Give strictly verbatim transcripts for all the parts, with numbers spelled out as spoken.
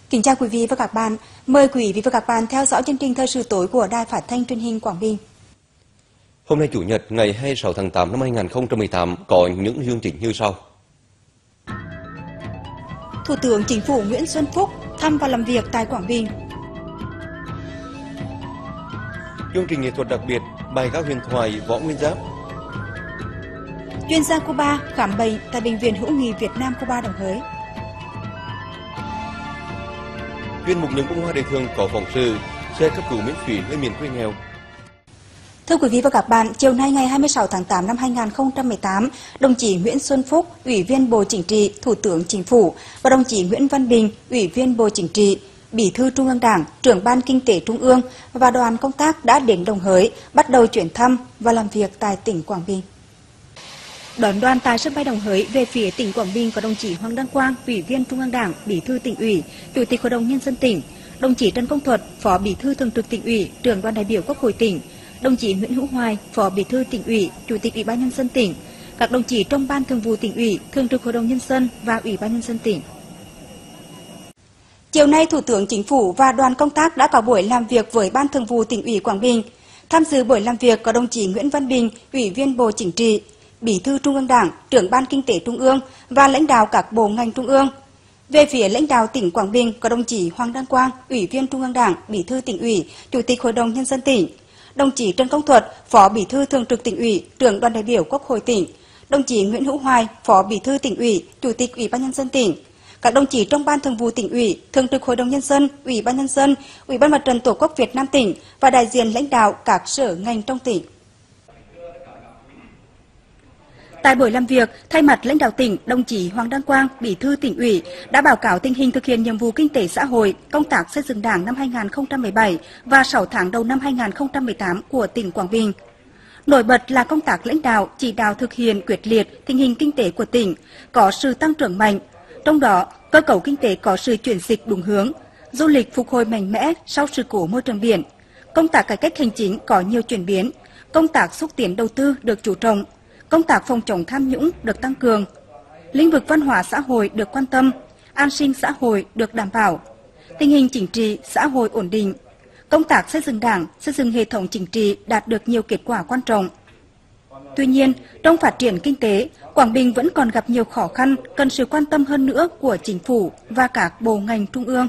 Kính chào quý vị và các bạn. Mời quý vị và các bạn theo dõi chương trình thời sự tối của Đài Phát thanh Truyền hình Quảng Bình. Hôm nay Chủ nhật ngày hai mươi sáu tháng tám năm hai nghìn không trăm mười tám có những chương trình như sau. Thủ tướng Chính phủ Nguyễn Xuân Phúc thăm và làm việc tại Quảng Bình. Chương trình nghệ thuật đặc biệt bài ca huyền thoại Võ Nguyên Giáp. Chuyên gia Cuba khám bệnh tại Bệnh viện Hữu nghị Việt Nam Cuba Đồng Hới. Chuyên mục Những bông hoa đời thường có phóng sự xe cấp cứu miễn phí nơi miền quê nghèo. Thưa quý vị và các bạn, chiều nay ngày hai mươi sáu tháng tám năm hai nghìn không trăm mười tám, đồng chí Nguyễn Xuân Phúc, Ủy viên Bộ Chính trị, Thủ tướng Chính phủ và đồng chí Nguyễn Văn Bình, Ủy viên Bộ Chính trị, Bí thư Trung ương Đảng, Trưởng ban Kinh tế Trung ương và đoàn công tác đã đến Đồng Hới, bắt đầu chuyến thăm và làm việc tại tỉnh Quảng Bình. Đón đoàn tại sân bay Đồng Hới về phía tỉnh Quảng Bình có đồng chí Hoàng Đăng Quang, Ủy viên Trung ương Đảng, Bí thư Tỉnh ủy, Chủ tịch Hội đồng Nhân dân tỉnh, đồng chí Trần Công Thuật, Phó Bí thư Thường trực Tỉnh ủy, Trưởng đoàn đại biểu Quốc hội tỉnh, đồng chí Nguyễn Hữu Hoài, Phó Bí thư Tỉnh ủy, Chủ tịch Ủy ban Nhân dân tỉnh, các đồng chí trong Ban Thường vụ Tỉnh ủy, Thường trực Hội đồng Nhân dân và Ủy ban Nhân dân tỉnh. Chiều nay, Thủ tướng Chính phủ và đoàn công tác đã có buổi làm việc với Ban Thường vụ Tỉnh ủy Quảng Bình. Tham dự buổi làm việc có đồng chí Nguyễn Văn Bình, Ủy viên Bộ Chính trị, Bí thư Trung ương Đảng, Trưởng ban Kinh tế Trung ương và lãnh đạo các bộ ngành Trung ương. Về phía lãnh đạo tỉnh Quảng Bình có đồng chí Hoàng Đăng Quang, Ủy viên Trung ương Đảng, Bí thư Tỉnh ủy, Chủ tịch Hội đồng Nhân dân tỉnh, đồng chí Trần Công Thuật, Phó Bí thư Thường trực Tỉnh ủy, Trưởng đoàn đại biểu Quốc hội tỉnh, đồng chí Nguyễn Hữu Hoài, Phó Bí thư Tỉnh ủy, Chủ tịch Ủy ban Nhân dân tỉnh, các đồng chí trong Ban Thường vụ Tỉnh ủy, Thường trực Hội đồng Nhân dân, Ủy ban Nhân dân, Ủy ban Mặt trận Tổ quốc Việt Nam tỉnh và đại diện lãnh đạo các sở ngành trong tỉnh. Tại buổi làm việc, thay mặt lãnh đạo tỉnh, đồng chí Hoàng Đăng Quang, Bí thư Tỉnh ủy đã báo cáo tình hình thực hiện nhiệm vụ kinh tế xã hội, công tác xây dựng Đảng năm hai nghìn không trăm mười bảy và sáu tháng đầu năm hai nghìn không trăm mười tám của tỉnh Quảng Bình. Nổi bật là công tác lãnh đạo, chỉ đạo thực hiện quyết liệt tình hình kinh tế của tỉnh, có sự tăng trưởng mạnh. Trong đó, cơ cấu kinh tế có sự chuyển dịch đúng hướng, du lịch phục hồi mạnh mẽ sau sự cố môi trường biển, công tác cải cách hành chính có nhiều chuyển biến, công tác xúc tiến đầu tư được chú trọng, công tác phòng chống tham nhũng được tăng cường, lĩnh vực văn hóa xã hội được quan tâm, an sinh xã hội được đảm bảo, tình hình chính trị xã hội ổn định, công tác xây dựng Đảng, xây dựng hệ thống chính trị đạt được nhiều kết quả quan trọng. Tuy nhiên, trong phát triển kinh tế, Quảng Bình vẫn còn gặp nhiều khó khăn, cần sự quan tâm hơn nữa của Chính phủ và các bộ ngành trung ương.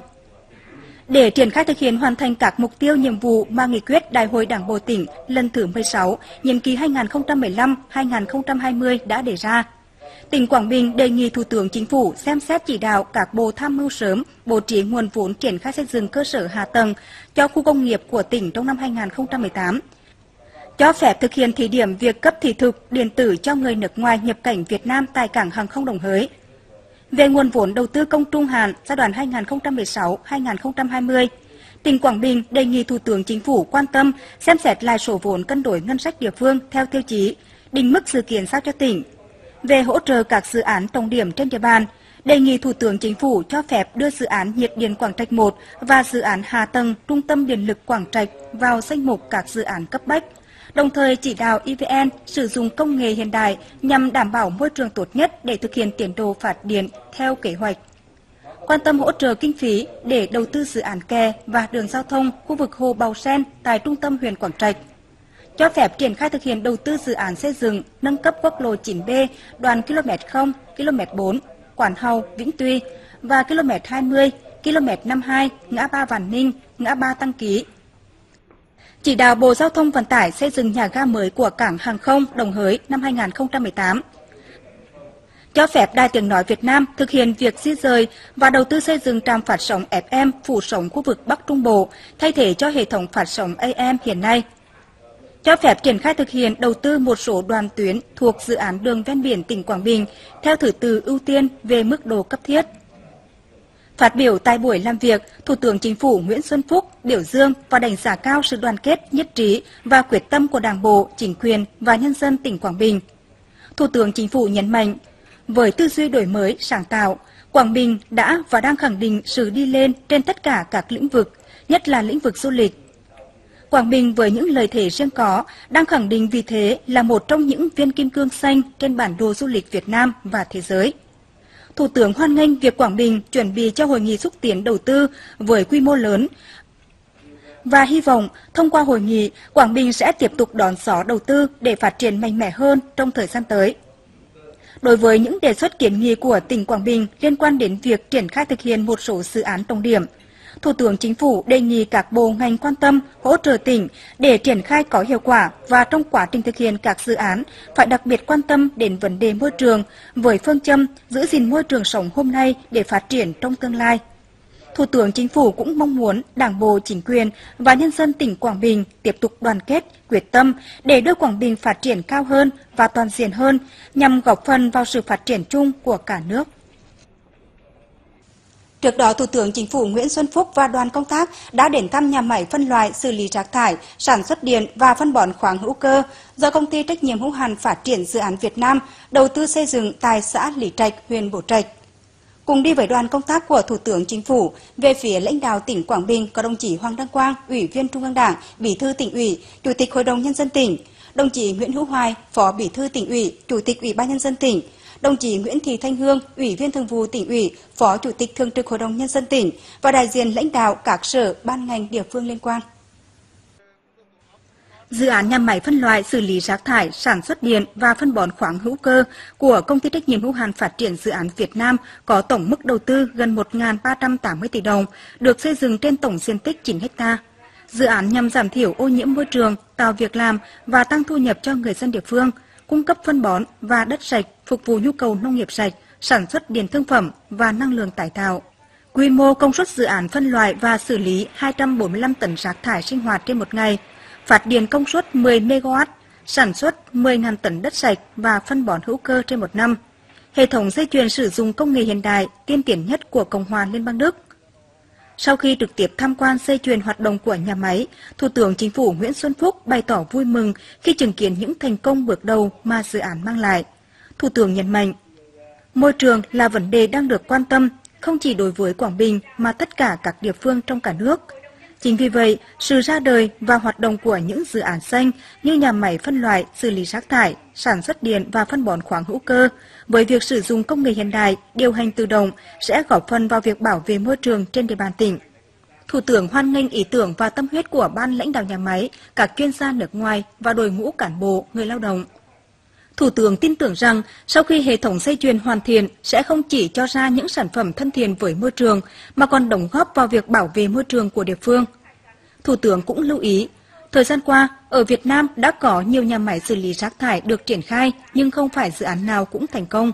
Để triển khai thực hiện hoàn thành các mục tiêu nhiệm vụ mà nghị quyết Đại hội Đảng bộ tỉnh lần thứ mười sáu, nhiệm kỳ hai nghìn không trăm mười lăm đến hai nghìn không trăm hai mươi đã đề ra, tỉnh Quảng Bình đề nghị Thủ tướng Chính phủ xem xét chỉ đạo các bộ tham mưu sớm bố trí nguồn vốn triển khai xây dựng cơ sở hạ tầng cho khu công nghiệp của tỉnh trong năm hai nghìn không trăm mười tám. Cho phép thực hiện thí điểm việc cấp thị thực điện tử cho người nước ngoài nhập cảnh Việt Nam tại cảng hàng không Đồng Hới. Về nguồn vốn đầu tư công trung hạn giai đoạn hai nghìn không trăm mười sáu đến hai nghìn không trăm hai mươi, tỉnh Quảng Bình đề nghị Thủ tướng Chính phủ quan tâm xem xét lại số vốn cân đối ngân sách địa phương theo tiêu chí, định mức dự kiến sao cho tỉnh. Về hỗ trợ các dự án trọng điểm trên địa bàn, đề nghị Thủ tướng Chính phủ cho phép đưa dự án nhiệt điện Quảng Trạch một và dự án hạ tầng Trung tâm Điện lực Quảng Trạch vào danh mục các dự án cấp bách, đồng thời chỉ đạo e vê en sử dụng công nghệ hiện đại nhằm đảm bảo môi trường tốt nhất để thực hiện tiến độ phát điện theo kế hoạch. Quan tâm hỗ trợ kinh phí để đầu tư dự án kè và đường giao thông khu vực Hồ Bào Sen tại trung tâm huyện Quảng Trạch. Cho phép triển khai thực hiện đầu tư dự án xây dựng nâng cấp quốc lộ chín B đoạn km không, km bốn, Quản Hào, Vĩnh Tuy và km hai mươi, km năm mươi hai, ngã ba Vạn Ninh, ngã ba Tăng Ký. Chỉ đạo Bộ Giao thông Vận tải xây dựng nhà ga mới của cảng hàng không Đồng Hới năm hai nghìn không trăm mười tám. Cho phép Đài Tiếng nói Việt Nam thực hiện việc di rời và đầu tư xây dựng trạm phát sóng ép em phủ sóng khu vực Bắc Trung Bộ thay thế cho hệ thống phát sóng a em hiện nay. Cho phép triển khai thực hiện đầu tư một số đoạn tuyến thuộc dự án đường ven biển tỉnh Quảng Bình theo thứ tự ưu tiên về mức độ cấp thiết. Phát biểu tại buổi làm việc, Thủ tướng Chính phủ Nguyễn Xuân Phúc biểu dương và đánh giá cao sự đoàn kết, nhất trí và quyết tâm của Đảng bộ, chính quyền và nhân dân tỉnh Quảng Bình. Thủ tướng Chính phủ nhấn mạnh, với tư duy đổi mới, sáng tạo, Quảng Bình đã và đang khẳng định sự đi lên trên tất cả các lĩnh vực, nhất là lĩnh vực du lịch. Quảng Bình với những lợi thế riêng có đang khẳng định vị thế là một trong những viên kim cương xanh trên bản đồ du lịch Việt Nam và thế giới. Thủ tướng hoan nghênh việc Quảng Bình chuẩn bị cho hội nghị xúc tiến đầu tư với quy mô lớn và hy vọng thông qua hội nghị, Quảng Bình sẽ tiếp tục đón gió đầu tư để phát triển mạnh mẽ hơn trong thời gian tới. Đối với những đề xuất kiến nghị của tỉnh Quảng Bình liên quan đến việc triển khai thực hiện một số dự án trọng điểm, Thủ tướng Chính phủ đề nghị các bộ ngành quan tâm hỗ trợ tỉnh để triển khai có hiệu quả và trong quá trình thực hiện các dự án phải đặc biệt quan tâm đến vấn đề môi trường với phương châm giữ gìn môi trường sống hôm nay để phát triển trong tương lai. Thủ tướng Chính phủ cũng mong muốn Đảng bộ, chính quyền và nhân dân tỉnh Quảng Bình tiếp tục đoàn kết, quyết tâm để đưa Quảng Bình phát triển cao hơn và toàn diện hơn nhằm góp phần vào sự phát triển chung của cả nước. Trước đó, Thủ tướng Chính phủ Nguyễn Xuân Phúc và đoàn công tác đã đến thăm nhà máy phân loại xử lý rác thải, sản xuất điện và phân bón khoáng hữu cơ do Công ty trách nhiệm hữu hạn Phát triển Dự án Việt Nam đầu tư xây dựng tại xã Lý Trạch, huyện Bố Trạch. Cùng đi với đoàn công tác của Thủ tướng Chính phủ, về phía lãnh đạo tỉnh Quảng Bình có đồng chí Hoàng Đăng Quang, Ủy viên Trung ương Đảng, Bí thư Tỉnh ủy, Chủ tịch Hội đồng Nhân dân tỉnh, đồng chí Nguyễn Hữu Hoài, Phó Bí thư Tỉnh ủy, Chủ tịch Ủy ban Nhân dân tỉnh, đồng chí Nguyễn Thị Thanh Hương, Ủy viên Thường vụ Tỉnh ủy, Phó Chủ tịch Thường trực Hội đồng Nhân dân tỉnh và đại diện lãnh đạo các sở, ban ngành địa phương liên quan. Dự án nhà máy phân loại xử lý rác thải, sản xuất điện và phân bón khoáng hữu cơ của Công ty trách nhiệm hữu hạn Phát triển Dự án Việt Nam có tổng mức đầu tư gần một nghìn ba trăm tám mươi tỷ đồng, được xây dựng trên tổng diện tích chín héc ta. Dự án nhằm giảm thiểu ô nhiễm môi trường, tạo việc làm và tăng thu nhập cho người dân địa phương, cung cấp phân bón và đất sạch phục vụ nhu cầu nông nghiệp sạch, sản xuất điện thương phẩm và năng lượng tái tạo. Quy mô công suất dự án phân loại và xử lý hai trăm bốn mươi lăm tấn rác thải sinh hoạt trên một ngày, phát điện công suất mười mê ga oát, sản xuất mười nghìn tấn đất sạch và phân bón hữu cơ trên một năm. Hệ thống dây chuyền sử dụng công nghệ hiện đại, tiên tiến nhất của Cộng hòa Liên bang Đức. Sau khi trực tiếp tham quan dây chuyền hoạt động của nhà máy, Thủ tướng Chính phủ Nguyễn Xuân Phúc bày tỏ vui mừng khi chứng kiến những thành công bước đầu mà dự án mang lại. Thủ tướng nhấn mạnh, môi trường là vấn đề đang được quan tâm không chỉ đối với Quảng Bình mà tất cả các địa phương trong cả nước. Chính vì vậy, sự ra đời và hoạt động của những dự án xanh như nhà máy phân loại, xử lý rác thải, sản xuất điện và phân bón khoáng hữu cơ, với việc sử dụng công nghệ hiện đại, điều hành tự động sẽ góp phần vào việc bảo vệ môi trường trên địa bàn tỉnh. Thủ tướng hoan nghênh ý tưởng và tâm huyết của ban lãnh đạo nhà máy, các chuyên gia nước ngoài và đội ngũ cán bộ, người lao động. Thủ tướng tin tưởng rằng sau khi hệ thống dây chuyền hoàn thiện sẽ không chỉ cho ra những sản phẩm thân thiện với môi trường mà còn đóng góp vào việc bảo vệ môi trường của địa phương. Thủ tướng cũng lưu ý, thời gian qua ở Việt Nam đã có nhiều nhà máy xử lý rác thải được triển khai nhưng không phải dự án nào cũng thành công.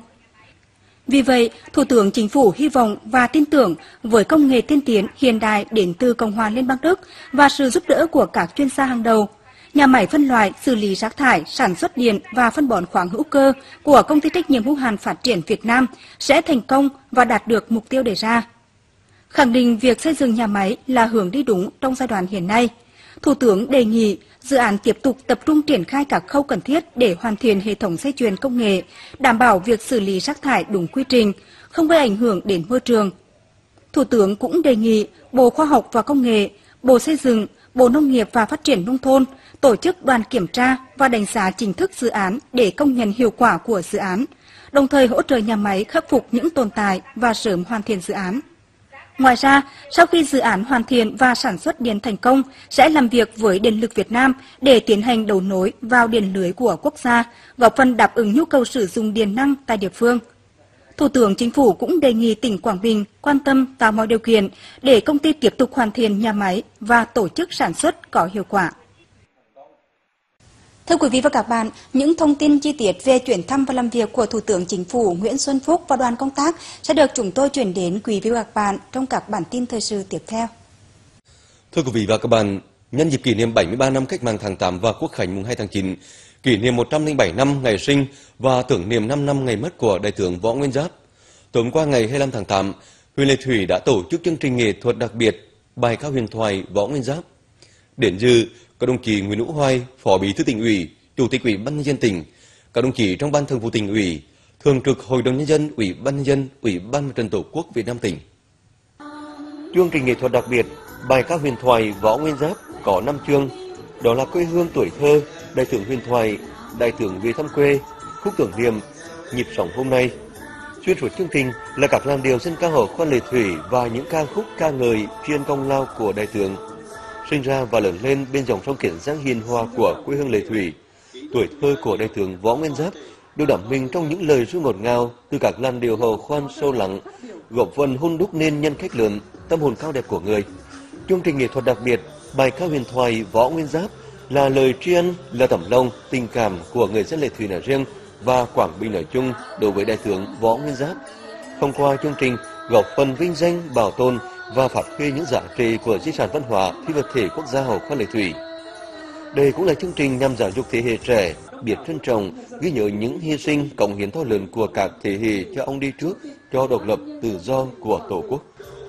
Vì vậy, Thủ tướng Chính phủ hy vọng và tin tưởng với công nghệ tiên tiến hiện đại đến từ Cộng hòa Liên bang Đức và sự giúp đỡ của các chuyên gia hàng đầu, nhà máy phân loại, xử lý rác thải, sản xuất điện và phân bón khoáng hữu cơ của Công ty trách nhiệm hữu hạn Phát triển Việt Nam sẽ thành công và đạt được mục tiêu đề ra. Khẳng định việc xây dựng nhà máy là hướng đi đúng trong giai đoạn hiện nay, Thủ tướng đề nghị dự án tiếp tục tập trung triển khai các khâu cần thiết để hoàn thiện hệ thống dây chuyền công nghệ, đảm bảo việc xử lý rác thải đúng quy trình, không gây ảnh hưởng đến môi trường. Thủ tướng cũng đề nghị Bộ Khoa học và Công nghệ, Bộ Xây dựng, Bộ Nông nghiệp và Phát triển Nông thôn tổ chức đoàn kiểm tra và đánh giá chính thức dự án để công nhận hiệu quả của dự án, đồng thời hỗ trợ nhà máy khắc phục những tồn tại và sớm hoàn thiện dự án. Ngoài ra, sau khi dự án hoàn thiện và sản xuất điện thành công, sẽ làm việc với Điện lực Việt Nam để tiến hành đấu nối vào điện lưới của quốc gia, góp phần đáp ứng nhu cầu sử dụng điện năng tại địa phương. Thủ tướng Chính phủ cũng đề nghị tỉnh Quảng Bình quan tâm tạo mọi điều kiện để công ty tiếp tục hoàn thiện nhà máy và tổ chức sản xuất có hiệu quả. Thưa quý vị và các bạn, những thông tin chi tiết về chuyến thăm và làm việc của Thủ tướng Chính phủ Nguyễn Xuân Phúc và đoàn công tác sẽ được chúng tôi chuyển đến quý vị và các bạn trong các bản tin thời sự tiếp theo. Thưa quý vị và các bạn, nhân dịp kỷ niệm bảy mươi ba năm Cách mạng tháng tám và Quốc khánh mùng hai tháng chín, kỷ niệm một trăm lẻ bảy năm ngày sinh và tưởng niệm năm năm ngày mất của Đại tướng Võ Nguyên Giáp, tối qua ngày hai mươi lăm tháng tám, huyện Lệ Thủy đã tổ chức chương trình nghệ thuật đặc biệt bài ca huyền thoại Võ Nguyên Giáp. Đến dự các đồng chí Nguyễn Hữu Hoài, Phó Bí thư Tỉnh ủy, Chủ tịch Ủy ban Nhân dân tỉnh, các đồng chí trong Ban Thường vụ Tỉnh ủy, Thường trực Hội đồng Nhân dân, Ủy ban Nhân dân, Ủy ban Mặt trận Tổ quốc Việt Nam tỉnh. Chương trình nghệ thuật đặc biệt bài ca huyền thoại Võ Nguyên Giáp có năm chương, đó là quê hương tuổi thơ, đại tướng huyền thoại, đại tướng về thăm quê, khúc tưởng niệm, nhịp sống hôm nay. Xuyên suốt chương trình là các làn điệu dân ca hò khoan lệ thủy và những ca khúc ca ngợi tri ân công lao của đại tướng. Sinh ra và lớn lên bên dòng sông Kiến Giang hiền hòa của quê hương lệ thủy, tuổi thơ của đại tướng Võ Nguyên Giáp được đắm mình trong những lời ru ngọt ngào từ các làn điệu hò khoan sâu lắng, góp phần hun đúc nên nhân cách lớn, tâm hồn cao đẹp của người. Chương trình nghệ thuật đặc biệt bài ca huyền thoại Võ Nguyên Giáp là lời tri ân, là tấm lòng tình cảm của người dân lệ thủy nói riêng và Quảng Bình nói chung đối với đại tướng Võ Nguyên Giáp. Thông qua chương trình góp phần vinh danh, bảo tồn và phát huy những giá trị của di sản văn hóa phi vật thể quốc gia hò khoan lệ thủy. Đây cũng là chương trình nhằm giáo dục thế hệ trẻ biết trân trọng, ghi nhớ những hy sinh, cống hiến to lớn của các thế hệ cho ông đi trước cho độc lập tự do của Tổ quốc.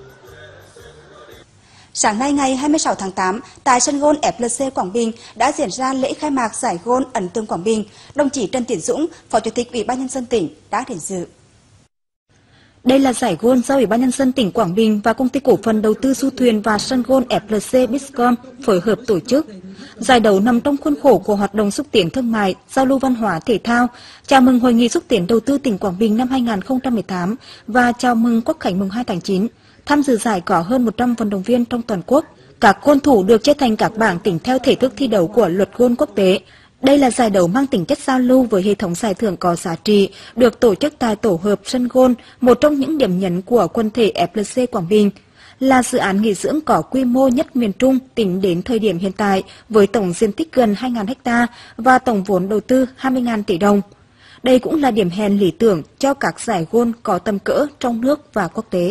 Sáng nay ngày hai mươi sáu tháng tám, tại sân golf ép lờ xê Quảng Bình đã diễn ra lễ khai mạc giải golf ấn tượng Quảng Bình. Đồng chí Trần Tiến Dũng, Phó Chủ tịch Ủy ban Nhân dân tỉnh đã đến dự. Đây là giải golf do Ủy ban Nhân dân tỉnh Quảng Bình và Công ty Cổ phần Đầu tư Du thuyền và sân golf ép lờ xê Biscom phối hợp tổ chức. Giải đấu nằm trong khuôn khổ của hoạt động xúc tiến thương mại, giao lưu văn hóa thể thao, chào mừng Hội nghị xúc tiến đầu tư tỉnh Quảng Bình năm hai nghìn không trăm mười tám và chào mừng Quốc khánh mùng hai tháng chín. Tham dự giải có hơn một trăm vận động viên trong toàn quốc. Các golf thủ được chia thành các bảng tính theo thể thức thi đấu của luật golf quốc tế. Đây là giải đấu mang tính chất giao lưu với hệ thống giải thưởng có giá trị, được tổ chức tại tổ hợp sân golf, một trong những điểm nhấn của quần thể ép lờ xê Quảng Bình. Là dự án nghỉ dưỡng có quy mô nhất miền Trung tính đến thời điểm hiện tại với tổng diện tích gần hai nghìn ha và tổng vốn đầu tư hai mươi nghìn tỷ đồng. Đây cũng là điểm hẹn lý tưởng cho các giải golf có tầm cỡ trong nước và quốc tế.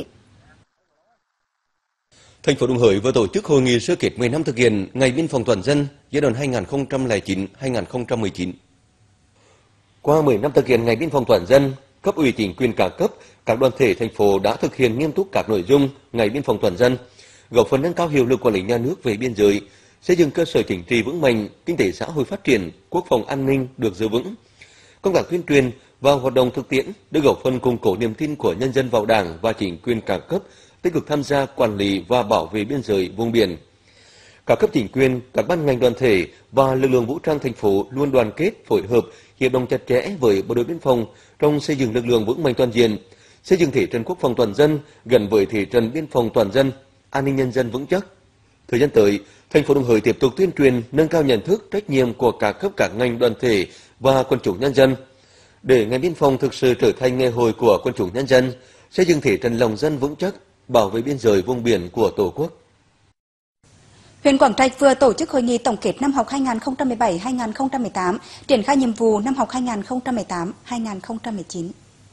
Thành phố Đồng Hới vừa tổ chức hội nghị sơ kết mười năm thực hiện Ngày Biên phòng toàn dân giai đoạn hai nghìn không trăm lẻ chín đến hai nghìn không trăm mười chín. Qua mười năm thực hiện Ngày Biên phòng toàn dân, cấp ủy chính quyền các cấp, các đoàn thể thành phố đã thực hiện nghiêm túc các nội dung Ngày Biên phòng toàn dân, góp phần nâng cao hiệu lực quản lý nhà nước về biên giới, xây dựng cơ sở chính trị vững mạnh, kinh tế xã hội phát triển, quốc phòng an ninh được giữ vững. Công tác tuyên truyền và hoạt động thực tiễn được góp phần củng cố niềm tin của nhân dân vào Đảng và chính quyền các cấp, tích cực tham gia quản lý và bảo vệ biên giới vùng biển. Các cấp chính quyền, các ban ngành đoàn thể và lực lượng vũ trang thành phố luôn đoàn kết, phối hợp, hiệp đồng chặt chẽ với bộ đội biên phòng trong xây dựng lực lượng vững mạnh toàn diện, xây dựng thể trận quốc phòng toàn dân gần với thể trận biên phòng toàn dân, an ninh nhân dân vững chắc. Thời gian tới, thành phố Đồng Hới tiếp tục tuyên truyền, nâng cao nhận thức, trách nhiệm của các cấp các ngành đoàn thể và quần chúng nhân dân, để ngành biên phòng thực sự trở thành ngày hội của quần chúng nhân dân, xây dựng thể trận lòng dân vững chắc, bảo vệ biên giới vùng biển của Tổ quốc. Huyện Quảng Trạch vừa tổ chức hội nghị tổng kết năm học hai nghìn không trăm mười bảy hai nghìn không trăm mười tám, triển khai nhiệm vụ năm học hai nghìn không trăm mười tám hai nghìn không trăm mười chín.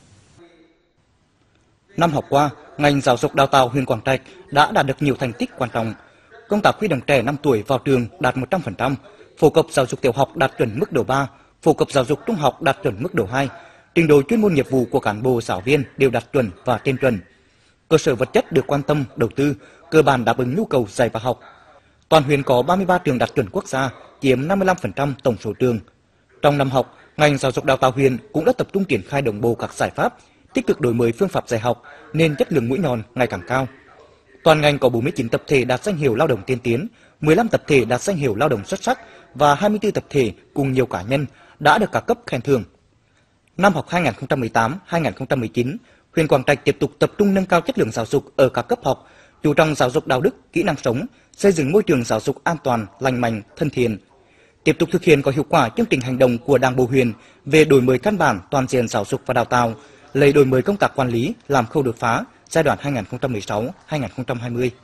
Năm học qua, ngành giáo dục đào tạo huyện Quảng Trạch đã đạt được nhiều thành tích quan trọng. Công tác huy động trẻ năm tuổi vào trường đạt một trăm phần trăm, phổ cập giáo dục tiểu học đạt chuẩn mức độ ba, phổ cập giáo dục trung học đạt chuẩn mức độ hai, trình độ chuyên môn nghiệp vụ của cán bộ giáo viên đều đạt chuẩn và trên chuẩn. Cơ sở vật chất được quan tâm, đầu tư, cơ bản đáp ứng nhu cầu dạy và học. Toàn huyện có ba mươi ba trường đạt chuẩn quốc gia, chiếm năm mươi lăm phần trăm tổng số trường. Trong năm học, ngành giáo dục đào tạo huyện cũng đã tập trung triển khai đồng bộ các giải pháp, tích cực đổi mới phương pháp dạy học nên chất lượng mũi nhọn ngày càng cao. Toàn ngành có bốn mươi chín tập thể đạt danh hiệu lao động tiên tiến, mười lăm tập thể đạt danh hiệu lao động xuất sắc và hai mươi tư tập thể cùng nhiều cá nhân đã được các cấp khen thưởng. Năm học hai nghìn không trăm mười tám hai nghìn không trăm mười chín, huyện Quảng Trạch tiếp tục tập trung nâng cao chất lượng giáo dục ở các cấp học, chú trọng giáo dục đạo đức, kỹ năng sống, xây dựng môi trường giáo dục an toàn, lành mạnh, thân thiện. Tiếp tục thực hiện có hiệu quả chương trình hành động của Đảng bộ huyện về đổi mới căn bản toàn diện giáo dục và đào tạo, lấy đổi mới công tác quản lý làm khâu đột phá giai đoạn hai nghìn không trăm mười sáu đến hai nghìn không trăm hai mươi.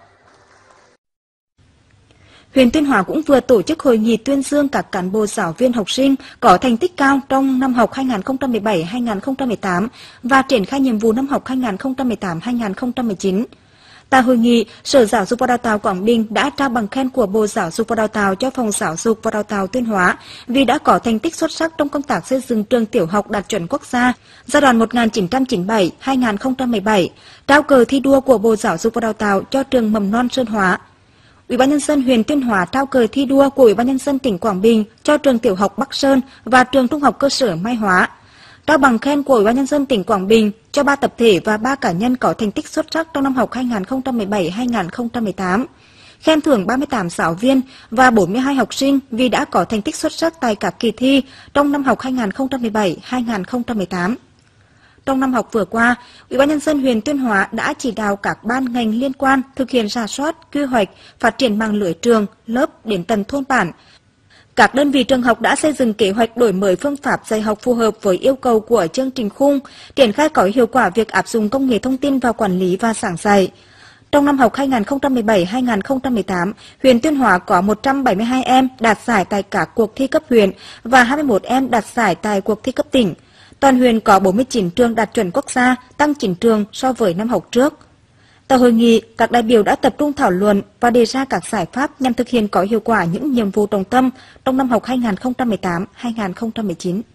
Huyện Tuyên Hóa cũng vừa tổ chức hội nghị tuyên dương các cán bộ giáo viên học sinh có thành tích cao trong năm học hai nghìn không trăm mười bảy hai nghìn không trăm mười tám và triển khai nhiệm vụ năm học hai nghìn không trăm mười tám hai nghìn không trăm mười chín. Tại hội nghị, Sở Giáo dục và Đào tạo Quảng Bình đã trao bằng khen của Bộ Giáo dục và Đào tạo cho Phòng Giáo dục và Đào tạo Tuyên Hóa vì đã có thành tích xuất sắc trong công tác xây dựng trường tiểu học đạt chuẩn quốc gia giai đoạn một nghìn chín trăm chín mươi bảy đến hai nghìn không trăm mười bảy, trao cờ thi đua của Bộ Giáo dục và Đào tạo cho trường mầm non Sơn Hóa. Ủy ban nhân dân huyện Tuyên Hóa trao cờ thi đua của Ủy ban nhân dân tỉnh Quảng Bình cho trường tiểu học Bắc Sơn và trường trung học cơ sở Mai Hóa. Trao bằng khen của Ủy ban nhân dân tỉnh Quảng Bình cho ba tập thể và ba cá nhân có thành tích xuất sắc trong năm học hai nghìn không trăm mười bảy hai nghìn không trăm mười tám. Khen thưởng ba mươi tám giáo viên và bốn mươi hai học sinh vì đã có thành tích xuất sắc tại các kỳ thi trong năm học hai nghìn không trăm mười bảy hai nghìn không trăm mười tám. Trong năm học vừa qua, Ủy ban nhân dân huyện Tuyên Hóa đã chỉ đạo các ban ngành liên quan thực hiện rà soát, quy hoạch, phát triển mạng lưới trường, lớp đến tận thôn bản. Các đơn vị trường học đã xây dựng kế hoạch đổi mới phương pháp dạy học phù hợp với yêu cầu của chương trình khung, triển khai có hiệu quả việc áp dụng công nghệ thông tin vào quản lý và giảng dạy. Trong năm học hai nghìn không trăm mười bảy hai nghìn không trăm mười tám, huyện Tuyên Hóa có một trăm bảy mươi hai em đạt giải tại các cuộc thi cấp huyện và hai mươi mốt em đạt giải tại cuộc thi cấp tỉnh. Toàn huyện có bốn mươi chín trường đạt chuẩn quốc gia, tăng chín trường so với năm học trước. Tại hội nghị, các đại biểu đã tập trung thảo luận và đề ra các giải pháp nhằm thực hiện có hiệu quả những nhiệm vụ trọng tâm trong năm học hai nghìn không trăm mười tám hai nghìn không trăm mười chín.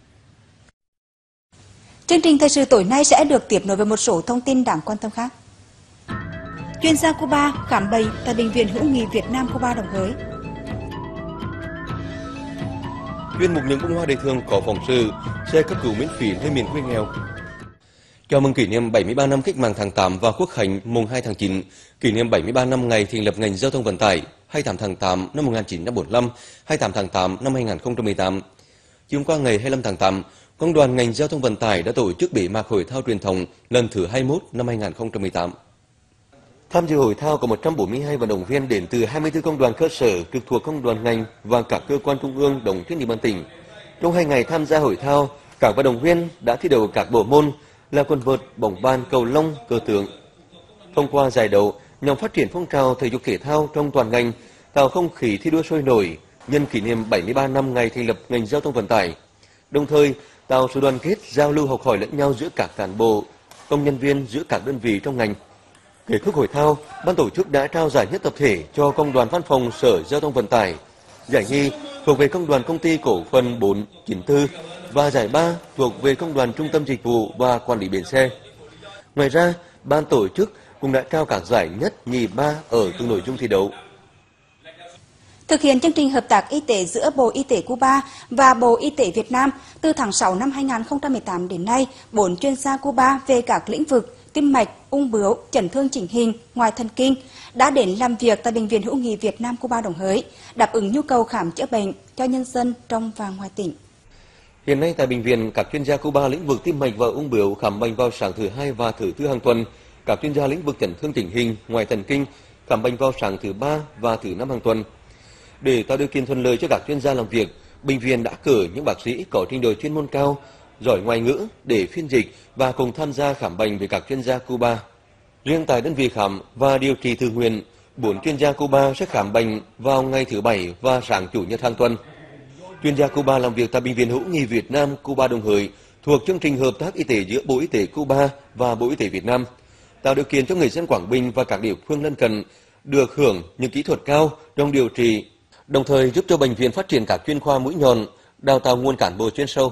Chương trình thời sự tối nay sẽ được tiếp nối với một số thông tin đáng quan tâm khác. Chuyên gia Cuba khám bệnh tại Bệnh viện Hữu nghị Việt Nam Cuba Đồng Hới. Chuyên mục những bông hoa đời thường có phóng sự xe cấp cứu miễn phí nơi miền quê nghèo. Chào mừng kỷ niệm bảy mươi ba năm Cách mạng tháng tám và Quốc khánh mùng hai tháng chín, kỷ niệm bảy mươi ba năm ngày thành lập ngành giao thông vận tải hai mươi tám tháng tám năm một nghìn chín trăm bốn mươi lăm, hai mươi tám tháng tám năm hai nghìn không trăm mười tám. Chiều qua ngày hai mươi lăm tháng tám, Công đoàn ngành giao thông vận tải đã tổ chức bế mạc hội thao truyền thống lần thứ hai mươi mốt năm hai nghìn không trăm mười tám. Tham dự hội thao có một trăm bốn mươi hai vận động viên đến từ hai mươi tư công đoàn cơ sở trực thuộc công đoàn ngành và các cơ quan trung ương đóng trên địa bàn tỉnh. Trong hai ngày tham gia hội thao, các vận động viên đã thi đấu các bộ môn là quần vợt, bóng bàn, cầu lông, cờ tướng. Thông qua giải đấu, nhằm phát triển phong trào thể dục thể thao trong toàn ngành, tạo không khí thi đua sôi nổi nhân kỷ niệm bảy mươi ba năm ngày thành lập ngành giao thông vận tải, đồng thời tạo sự đoàn kết, giao lưu học hỏi lẫn nhau giữa các cán bộ, công nhân viên giữa các đơn vị trong ngành. Kết thúc hội thao, ban tổ chức đã trao giải nhất tập thể cho công đoàn văn phòng Sở Giao thông Vận tải, giải nhì thuộc về công đoàn công ty cổ phần bốn chín tư và giải ba thuộc về công đoàn trung tâm dịch vụ và quản lý bến xe. Ngoài ra, ban tổ chức cũng đã trao các giải nhất, nhì, ba ở từng nội dung thi đấu. Thực hiện chương trình hợp tác y tế giữa Bộ Y tế Cuba và Bộ Y tế Việt Nam, từ tháng sáu năm hai nghìn không trăm mười tám đến nay, bốn chuyên gia Cuba về các lĩnh vực tim mạch, ung bướu, chấn thương chỉnh hình, ngoại thần kinh đã đến làm việc tại Bệnh viện Hữu nghị Việt Nam Cuba Đồng Hới, đáp ứng nhu cầu khám chữa bệnh cho nhân dân trong và ngoài tỉnh. Hiện nay tại bệnh viện, các chuyên gia Cuba lĩnh vực tim mạch và ung bướu khám bệnh vào sáng thứ hai và thứ tư hàng tuần. Các chuyên gia lĩnh vực chấn thương chỉnh hình, ngoại thần kinh khám bệnh vào sáng thứ ba và thứ năm hàng tuần. Để tạo điều kiện thuận lợi cho các chuyên gia làm việc, bệnh viện đã cử những bác sĩ có trình độ chuyên môn cao, giỏi ngoại ngữ để phiên dịch và cùng tham gia khám bệnh với các chuyên gia Cuba. Riêng tại đơn vị khám và điều trị tự nguyện, bốn chuyên gia Cuba sẽ khám bệnh vào ngày thứ bảy và sáng chủ nhật hàng tuần. Chuyên gia Cuba làm việc tại Bệnh viện Hữu nghị Việt Nam Cuba Đồng Hới thuộc chương trình hợp tác y tế giữa Bộ Y tế Cuba và Bộ Y tế Việt Nam, tạo điều kiện cho người dân Quảng Bình và các địa phương lân cận được hưởng những kỹ thuật cao trong điều trị, đồng thời giúp cho bệnh viện phát triển các chuyên khoa mũi nhọn, đào tạo nguồn cán bộ chuyên sâu.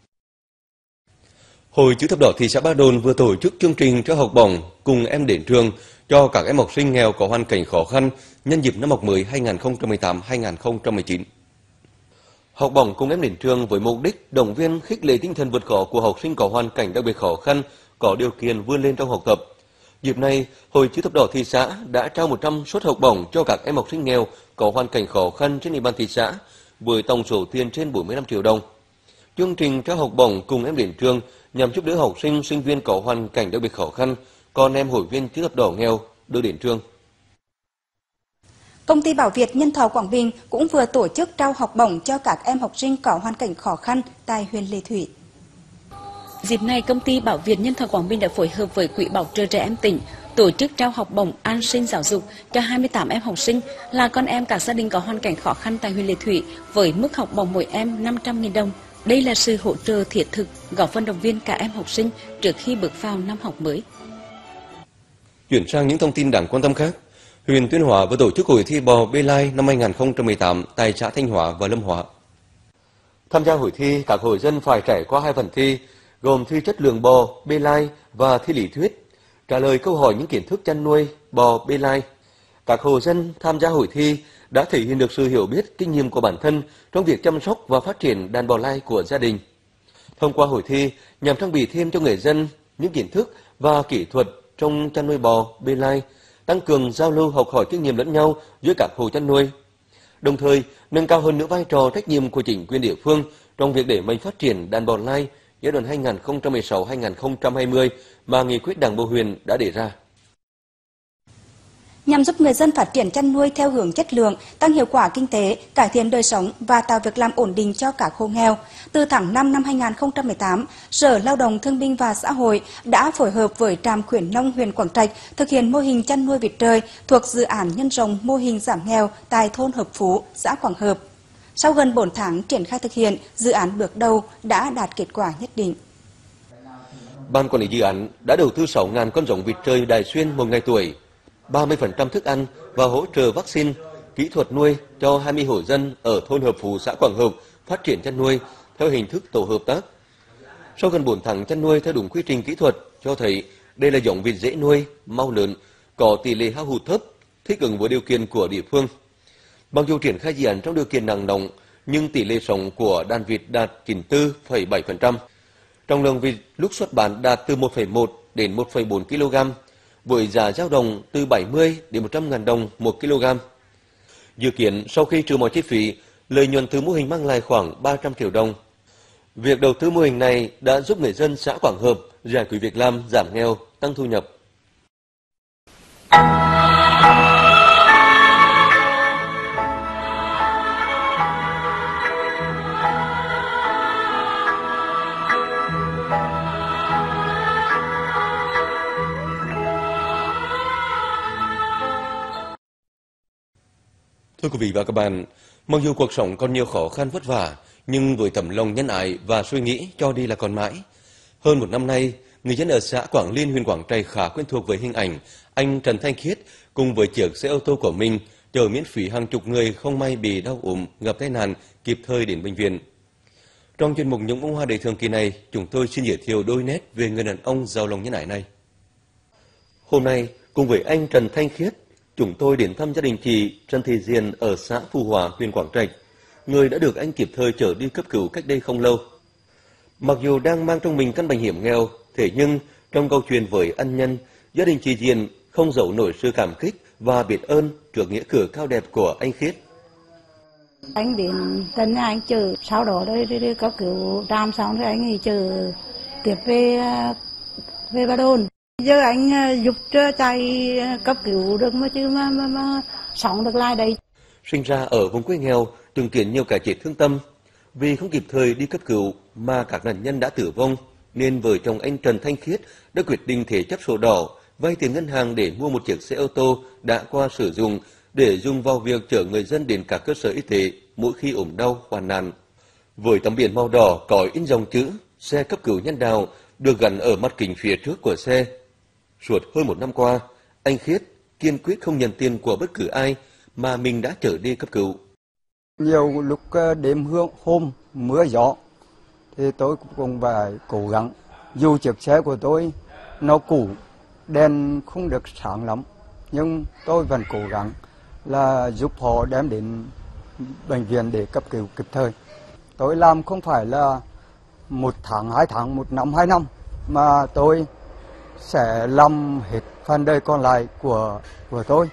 Hội Chữ thập đỏ thị xã Ba Đồn vừa tổ chức chương trình trao học bổng cùng em đến trường cho các em học sinh nghèo có hoàn cảnh khó khăn nhân dịp năm học mới hai nghìn không trăm mười tám hai nghìn không trăm mười chín. Học bổng cùng em đến trường với mục đích động viên khích lệ tinh thần vượt khó của học sinh có hoàn cảnh đặc biệt khó khăn, có điều kiện vươn lên trong học tập. Dịp này, Hội Chữ thập đỏ thị xã đã trao một trăm suất học bổng cho các em học sinh nghèo có hoàn cảnh khó khăn trên địa bàn thị xã với tổng số tiền trên bốn mươi lăm triệu đồng. Chương trình trao học bổng cùng em đến trường nhằm giúp đỡ học sinh, sinh viên có hoàn cảnh đặc biệt khó khăn, còn em hội viên Chữ thập đỏ nghèo đưa đến trường. Công ty Bảo Việt Nhân Thọ Quảng Bình cũng vừa tổ chức trao học bổng cho các em học sinh có hoàn cảnh khó khăn tại huyện Lệ Thủy. Dịp này, công ty Bảo Việt Nhân Thọ Quảng Bình đã phối hợp với Quỹ Bảo trợ trẻ em tỉnh tổ chức trao học bổng an sinh giáo dục cho hai mươi tám em học sinh là con em các gia đình có hoàn cảnh khó khăn tại huyện Lệ Thủy với mức học bổng mỗi em năm trăm nghìn đồng. Đây là sự hỗ trợ thiết thực, góp phần động viên các em học sinh trước khi bước vào năm học mới. Chuyển sang những thông tin đáng quan tâm khác, huyện Tuyên Hóa vừa tổ chức hội thi bò bê lai năm hai nghìn không trăm mười tám tại xã Thanh Hóa và Lâm Hóa. Tham gia hội thi, các hội dân phải trải qua hai phần thi, gồm thi chất lượng bò bê lai và thi lý thuyết, trả lời câu hỏi những kiến thức chăn nuôi bò bê lai. Các hộ dân tham gia hội thi đã thể hiện được sự hiểu biết, kinh nghiệm của bản thân trong việc chăm sóc và phát triển đàn bò lai của gia đình. Thông qua hội thi nhằm trang bị thêm cho người dân những kiến thức và kỹ thuật trong chăn nuôi bò bê lai, tăng cường giao lưu học hỏi kinh nghiệm lẫn nhau giữa các hộ chăn nuôi, đồng thời nâng cao hơn nữa vai trò trách nhiệm của chính quyền địa phương trong việc đẩy mạnh phát triển đàn bò lai giai đoạn hai nghìn không trăm mười sáu đến hai nghìn không trăm hai mươi mà nghị quyết Đảng bộ huyện đã đề ra. Nhằm giúp người dân phát triển chăn nuôi theo hướng chất lượng, tăng hiệu quả kinh tế, cải thiện đời sống và tạo việc làm ổn định cho các hộ nghèo. Từ tháng năm năm hai nghìn không trăm mười tám, Sở Lao động Thương binh và Xã hội đã phối hợp với Trạm khuyến nông huyện Quảng Trạch thực hiện mô hình chăn nuôi vịt trời thuộc dự án nhân rộng mô hình giảm nghèo tại thôn Hợp Phú, xã Quảng Hợp. Sau gần bốn tháng triển khai thực hiện, dự án bước đầu đã đạt kết quả nhất định. Ban quản lý dự án đã đầu tư sáu nghìn con giống vịt trời Đài Xuyên một ngày tuổi, ba mươi phần trăm thức ăn và hỗ trợ vaccine, kỹ thuật nuôi cho hai mươi hộ dân ở thôn Hợp Phú, xã Quảng Hợp phát triển chăn nuôi theo hình thức tổ hợp tác. Sau gần bốn tháng chăn nuôi theo đúng quy trình kỹ thuật, cho thấy đây là giống vịt dễ nuôi, mau lớn, có tỷ lệ hao hụt thấp, thích ứng với điều kiện của địa phương. Mặc dù triển khai dự án trong điều kiện nắng nóng, nhưng tỷ lệ sống của đàn vịt đạt chín mươi tư phẩy bảy phần trăm. Trọng lượng vịt lúc xuất bán đạt từ một phẩy một đến một phẩy bốn ki lô gam, với giá dao động từ bảy mươi đến một trăm nghìn đồng một kg. Dự kiến sau khi trừ mọi chi phí, lợi nhuận từ mô hình mang lại khoảng ba trăm triệu đồng. Việc đầu tư mô hình này đã giúp người dân xã Quảng Hợp giải quyết việc làm, giảm nghèo, tăng thu nhập. Thưa quý vị và các bạn, mặc dù cuộc sống còn nhiều khó khăn vất vả, nhưng với tấm lòng nhân ái và suy nghĩ cho đi là còn mãi. Hơn một năm nay, người dân ở xã Quảng Liên, huyện Quảng Trạch khá quen thuộc với hình ảnh anh Trần Thanh Khiết cùng với chiếc xe ô tô của mình chở miễn phí hàng chục người không may bị đau ốm, gặp tai nạn kịp thời đến bệnh viện. Trong chuyên mục Những bông hoa đời thường kỳ này, chúng tôi xin giới thiệu đôi nét về người đàn ông giàu lòng nhân ái này. Hôm nay, cùng với anh Trần Thanh Khiết, chúng tôi đến thăm gia đình chị Trần Thị Diền ở xã Phú Hòa, huyện Quảng Trạch, người đã được anh kịp thời chở đi cấp cứu cách đây không lâu. Mặc dù đang mang trong mình căn bệnh hiểm nghèo, thế nhưng trong câu chuyện với ân nhân, gia đình chị Diền không giấu nổi sự cảm kích và biết ơn trước nghĩa cử cao đẹp của anh Khiết. Anh đến tận nhà anh chờ, sau đó đây đi, đi cấp cứu đam xong thì anh ấy chờ tiếp về về Ba Đồn. Giờ anh giúp cho chạy cấp cứu được mà chứ mà, mà, mà sống được lại đây. Sinh ra ở vùng quê nghèo, từng kiến nhiều cái chết thương tâm. Vì không kịp thời đi cấp cứu mà các nạn nhân đã tử vong, nên vợ chồng anh Trần Thanh Khiết đã quyết định thế chấp sổ đỏ, vay tiền ngân hàng để mua một chiếc xe ô tô đã qua sử dụng để dùng vào việc chở người dân đến các cơ sở y tế mỗi khi ốm đau hoạn nạn. Với tấm biển màu đỏ có in dòng chữ xe cấp cứu nhân đạo được gắn ở mặt kính phía trước của xe. Suốt hơn một năm qua, anh Khiết kiên quyết không nhận tiền của bất cứ ai mà mình đã chở đi cấp cứu. Nhiều lúc đêm hương hôm mưa gió thì tôi cũng phải cố gắng. Dù chiếc xe của tôi nó cũ, đèn không được sáng lắm, nhưng tôi vẫn cố gắng là giúp họ đem đến bệnh viện để cấp cứu kịp thời. Tôi làm không phải là một tháng, hai tháng, một năm, hai năm, mà tôi sẽ làm hết phần đời còn lại của của tôi.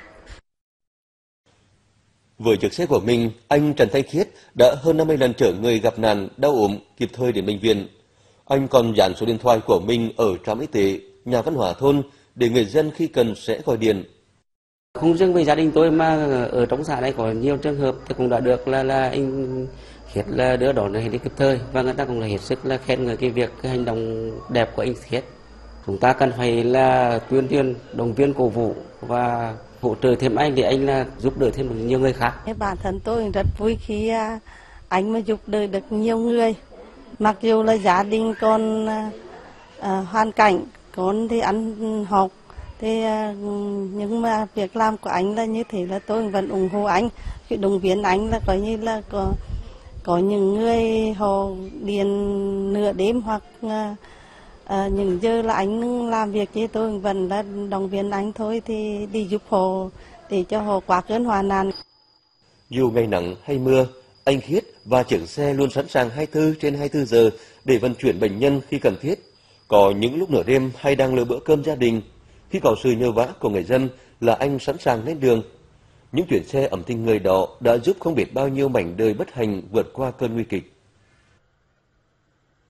Với chiếc xe của mình, anh Trần Thanh Khiết đã hơn năm mươi lần chở người gặp nạn, đau ốm kịp thời đến bệnh viện. Anh còn dán số điện thoại của mình ở trạm y tế, nhà văn hóa thôn để người dân khi cần sẽ gọi điện. Không riêng với gia đình tôi mà ở trong xã này có nhiều trường hợp thì cũng đã được là là anh Khiết là đưa đón này đi kịp thời, và người ta cũng là hết sức là khen ngợi cái việc cái hành động đẹp của anh Khiết. Chúng ta cần phải là tuyên truyền, động viên, cổ vũ và hỗ trợ thêm anh để anh là giúp đỡ thêm được nhiều người khác. Bản thân tôi rất vui khi anh mà giúp đỡ được nhiều người. Mặc dù là gia đình còn à, hoàn cảnh, con thì ăn học, thì à, nhưng mà việc làm của anh là như thế là tôi vẫn ủng hộ anh. Khi động viên anh là coi như là có, có những người họ điện nửa đêm hoặc à, À, những giờ là anh làm việc với tôi vẫn là động viên anh thôi, thì đi giúp họ để cho họ qua cơn hoạn nạn. Dù ngày nắng hay mưa, anh Khiết và chiếc xe luôn sẵn sàng hai mươi tư trên hai mươi tư giờ để vận chuyển bệnh nhân khi cần thiết. Có những lúc nửa đêm hay đang lỡ bữa cơm gia đình, khi có sự nhờ vả của người dân là anh sẵn sàng lên đường. Những chuyến xe ấm tình người đó đã giúp không biết bao nhiêu mảnh đời bất hạnh vượt qua cơn nguy kịch.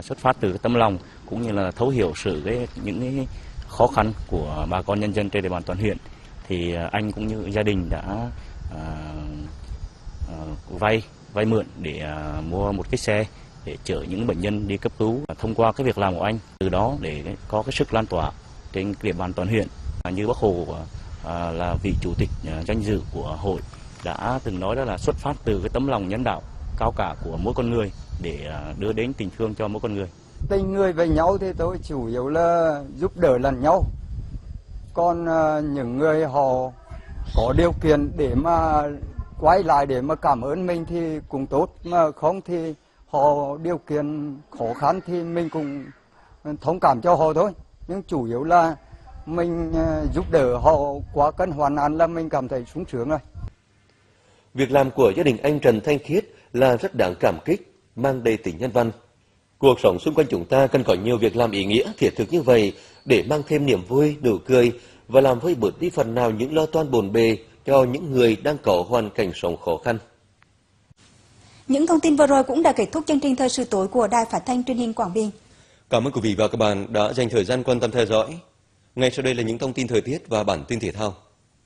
Xuất phát từ tấm lòng cũng như là thấu hiểu sự cái những cái khó khăn của bà con nhân dân trên địa bàn toàn huyện, thì anh cũng như gia đình đã à, à, vay vay mượn để à, mua một cái xe để chở những bệnh nhân đi cấp cứu. Thông qua cái việc làm của anh, từ đó để có cái sức lan tỏa trên địa bàn toàn huyện. Như Bác Hồ à, là vị chủ tịch danh dự của hội đã từng nói, đó là xuất phát từ cái tấm lòng nhân đạo cao cả của mỗi con người để đưa đến tình thương cho mỗi con người. Tình người với nhau thì tôi chủ yếu là giúp đỡ lẫn nhau. Còn uh, những người họ có điều kiện để mà quay lại để mà cảm ơn mình thì cũng tốt, mà không thì họ điều kiện khó khăn thì mình cũng thông cảm cho họ thôi. Nhưng chủ yếu là mình uh, giúp đỡ họ qua cơn hoạn nạn là mình cảm thấy sung sướng rồi. Việc làm của gia đình anh Trần Thanh Khiết là rất đáng cảm kích, mang đầy tính nhân văn. Cuộc sống xung quanh chúng ta cần có nhiều việc làm ý nghĩa, thiết thực như vậy để mang thêm niềm vui, nụ cười và làm vơi bớt đi phần nào những lo toan bồn bề cho những người đang có hoàn cảnh sống khó khăn. Những thông tin vừa rồi cũng đã kết thúc chương trình Thời sự tối của Đài Phát thanh Truyền hình Quảng Bình. Cảm ơn quý vị và các bạn đã dành thời gian quan tâm theo dõi. Ngay sau đây là những thông tin thời tiết và bản tin thể thao.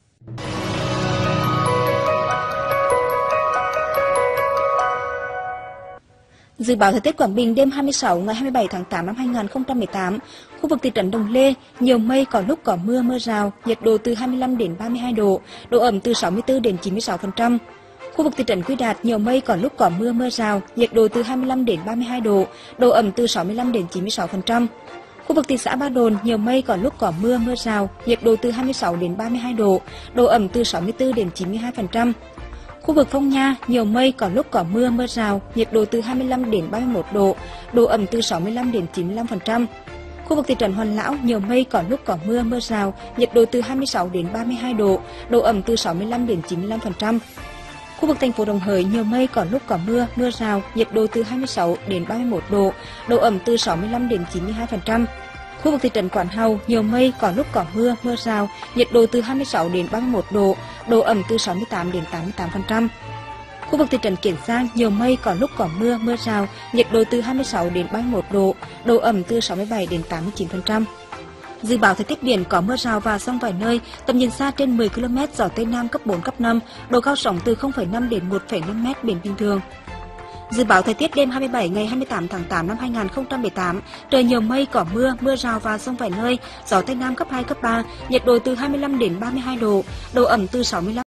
Dự báo thời tiết Quảng Bình đêm hai mươi sáu ngày hai mươi bảy tháng tám năm hai nghìn không trăm mười tám, khu vực thị trấn Đồng Lê nhiều mây, có lúc có mưa mưa rào, nhiệt độ từ hai mươi lăm đến ba mươi hai độ, độ ẩm từ sáu mươi tư đến chín mươi sáu phần trăm. Khu vực thị trấn Quy Đạt nhiều mây, có lúc có mưa mưa rào, nhiệt độ từ hai mươi lăm đến ba mươi hai độ, độ ẩm từ sáu mươi lăm đến chín mươi sáu phần trăm. Khu vực thị xã Ba Đồn nhiều mây, có lúc có mưa mưa rào, nhiệt độ từ hai mươi sáu đến ba mươi hai độ, độ ẩm từ sáu mươi tư đến chín mươi hai phần trăm. Khu vực Phong Nha nhiều mây, có lúc có mưa mưa rào, nhiệt độ từ hai mươi lăm đến ba mươi mốt độ, độ ẩm từ sáu mươi lăm đến chín mươi lăm phần trăm. Khu vực thị trấn Hoàn Lão nhiều mây, có lúc có mưa mưa rào, nhiệt độ từ hai mươi sáu đến ba mươi hai độ, độ ẩm từ sáu mươi lăm đến chín mươi lăm phần trăm. Khu vực thành phố Đồng Hới nhiều mây, có lúc có mưa mưa rào, nhiệt độ từ hai mươi sáu đến ba mươi mốt độ, độ ẩm từ sáu mươi lăm đến chín mươi hai phần trăm. Khu vực thị trấn Quảng Hào nhiều mây, có lúc có mưa mưa rào, nhiệt độ từ hai mươi sáu đến ba mươi mốt độ, độ ẩm từ sáu mươi tám đến tám mươi tám phần trăm. Khu vực thị trấn Kiến Giang nhiều mây, có lúc có mưa mưa rào, nhiệt độ từ hai mươi sáu đến ba mươi mốt độ, độ ẩm từ sáu mươi bảy đến tám mươi chín phần trăm. Dự báo thời tiết biển có mưa rào và dông vài nơi, tầm nhìn xa trên mười ki lô mét, gió tây nam cấp bốn cấp năm, độ cao sóng từ không phẩy năm đến một phẩy năm mét, biển bình thường. Dự báo thời tiết đêm hai mươi bảy ngày hai mươi tám tháng tám năm hai nghìn không trăm mười tám, trời nhiều mây, có mưa, mưa rào và dông vài nơi, gió tây nam cấp hai cấp ba, nhiệt độ từ hai mươi lăm đến ba mươi hai độ, độ ẩm từ sáu mươi lăm